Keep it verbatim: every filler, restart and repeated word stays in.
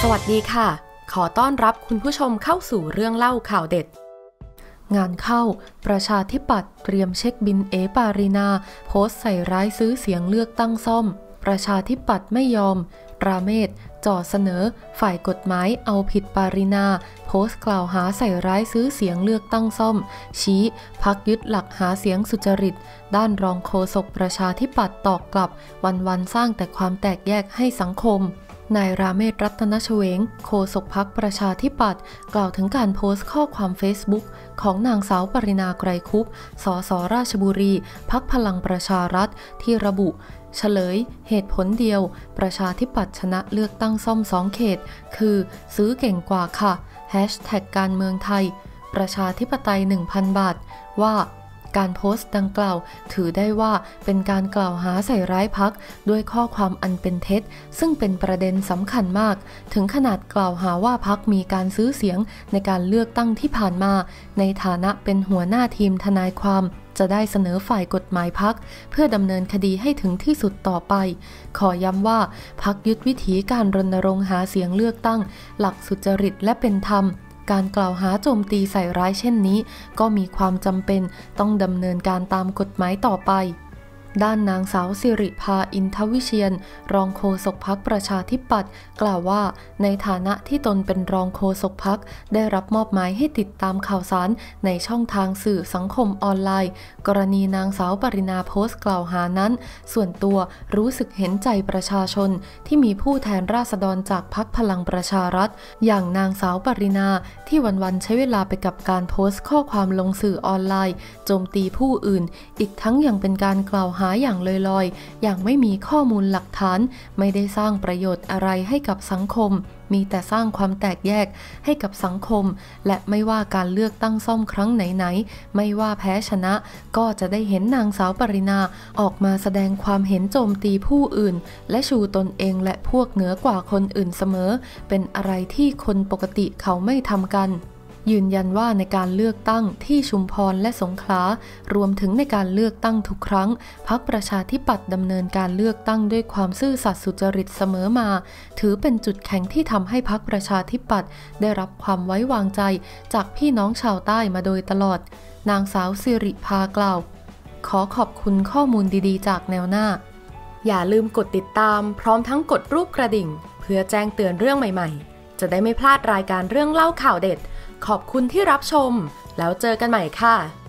วัสดีค่ะขอต้อนรับคุณผู้ชมเข้าสู่เรื่องเล่าข่าวเด็ดงานเข้าประชาธิปัตย์เตรียมเช็คบินเอปารีนาโพสต์ใส่ร้ายซื้อเสียงเลือกตั้งซ่อมประชาธิปัตย์ไม่ยอมปราเมศจ่อเสนอฝ่ายกฎหมายเอาผิดปารีนาโพสต์กล่าวหาใส่ร้ายซื้อเสียงเลือกตั้งซ่อมชี้พรรคยึดหลักหาเสียงสุจริตด้านรองโฆษกประชาธิปัตย์ตอบกลับวันๆสร้างแต่ความแตกแยกให้สังคมนายราเมศรัตนชเวงโฆษกพรรคประชาธิปัตย์กล่าวถึงการโพสต์ข้อความเฟซบุ๊กของนางสาวปรินาไกรคุปสสราชบุรีพรรคพลังประชารัฐที่ระบุเฉลยเหตุผลเดียวประชาธิปัตย์ชนะเลือกตั้งซ่อมสองเขตคือซื้อเก่งกว่าค่ะแฮชแท็กการเมืองไทยประชาธิปไตย หนึ่งพัน บาทว่าการโพสต์ดังกล่าวถือได้ว่าเป็นการกล่าวหาใส่ร้ายพรรคด้วยข้อความอันเป็นเท็จซึ่งเป็นประเด็นสำคัญมากถึงขนาดกล่าวหาว่าพรรคมีการซื้อเสียงในการเลือกตั้งที่ผ่านมาในฐานะเป็นหัวหน้าทีมทนายความจะได้เสนอฝ่ายกฎหมายพรรคเพื่อดำเนินคดีให้ถึงที่สุดต่อไปขอย้ำว่าพรรคยึดวิถีการรณรงค์หาเสียงเลือกตั้งหลักสุจริตและเป็นธรรมการกล่าวหาโจมตีใส่ร้ายเช่นนี้ก็มีความจำเป็นต้องดำเนินการตามกฎหมายต่อไปด้านนางสาวสิริภาอินทวิเชียรรองโฆษกพรรคประชาธิปัตย์กล่าวว่าในฐานะที่ตนเป็นรองโฆษกพรรคได้รับมอบหมายให้ติดตามข่าวสารในช่องทางสื่อสังคมออนไลน์กรณีนางสาวปรินาโพสต์กล่าวหานั้นส่วนตัวรู้สึกเห็นใจประชาชนที่มีผู้แทนราษฎรจากพรรคพลังประชารัฐอย่างนางสาวปรินาที่วันๆใช้เวลาไปกับการโพสต์ข้อความลงสื่อออนไลน์โจมตีผู้อื่นอีกทั้งยังเป็นการกล่าวหาอย่างลอยๆอย่างไม่มีข้อมูลหลักฐานไม่ได้สร้างประโยชน์อะไรให้กับสังคมมีแต่สร้างความแตกแยกให้กับสังคมและไม่ว่าการเลือกตั้งซ่อมครั้งไหนๆไม่ว่าแพ้ชนะก็จะได้เห็นนางสาวปรินาออกมาแสดงความเห็นโจมตีผู้อื่นและชูตนเองและพวกเหนือกว่าคนอื่นเสมอเป็นอะไรที่คนปกติเขาไม่ทำกันยืนยันว่าในการเลือกตั้งที่ชุมพรและสงขลารวมถึงในการเลือกตั้งทุกครั้งพรรคประชาธิปัตย์ดำเนินการเลือกตั้งด้วยความซื่อสัตย์สุจริตเสมอมาถือเป็นจุดแข็งที่ทำให้พรรคประชาธิปัตย์ได้รับความไว้วางใจจากพี่น้องชาวใต้มาโดยตลอดนางสาวสิริภากล่าวขอขอบคุณข้อมูลดีๆจากแนวหน้าอย่าลืมกดติดตามพร้อมทั้งกดรูปกระดิ่งเพื่อแจ้งเตือนเรื่องใหม่ๆจะได้ไม่พลาดรายการเรื่องเล่าข่าวเด็ดขอบคุณที่รับชมแล้วเจอกันใหม่ค่ะ